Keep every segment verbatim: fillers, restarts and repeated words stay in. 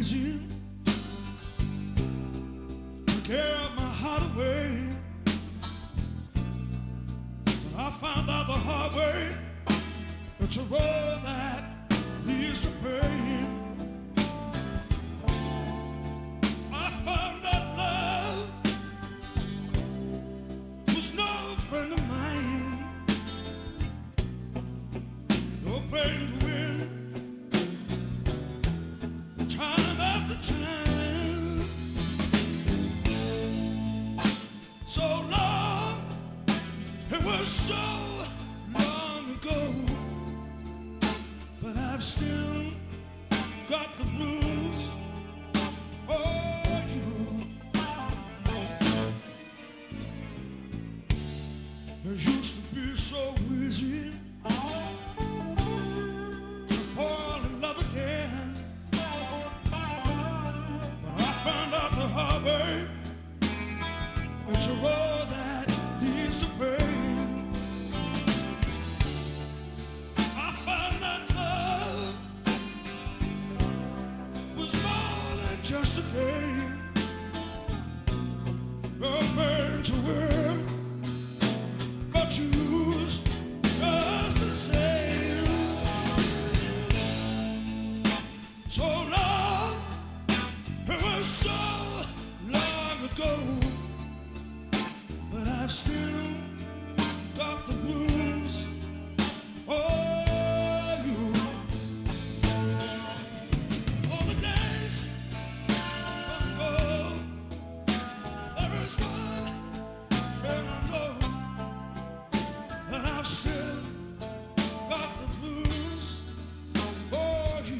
easy to carry my heart away. But I found out the hard way. It's a road that leads to pain. I found that love was no friend of mine. No playing to win, time after time. So long, it was so long ago. But I've still got the blues for you. It used to be so easy to fall in love again. But I found out the hard way. It's a road that leads to pain. I found that love was more than just a game. No pain to win, but you lose just the same. So long, it was so long ago. But I've still got the blues for you. All the days ago, there is one friend I know, but I've still got the blues for you.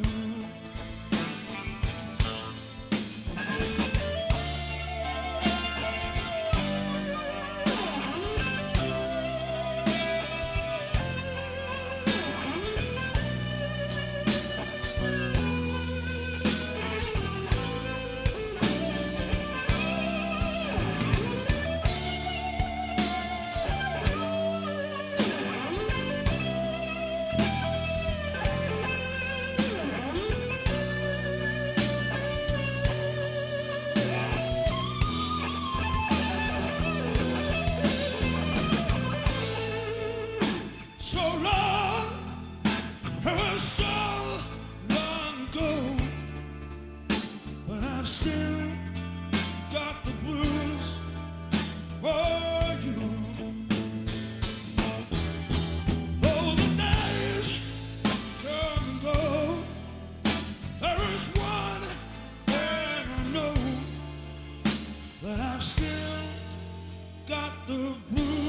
So long, it was so long ago, but I've still got the blues for you. Oh, the days come and go, there is one thing I know, that I've still got the blues.